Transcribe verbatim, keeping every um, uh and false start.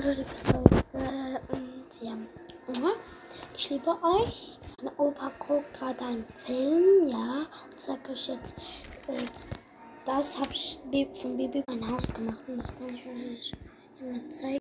Hallo liebe Leute, und ja, ich liebe euch. Mein Opa guckt gerade einen Film, ja, und sag euch jetzt, äh, das habe ich von Baby mein Haus gemacht und das kann ich euch zeigen.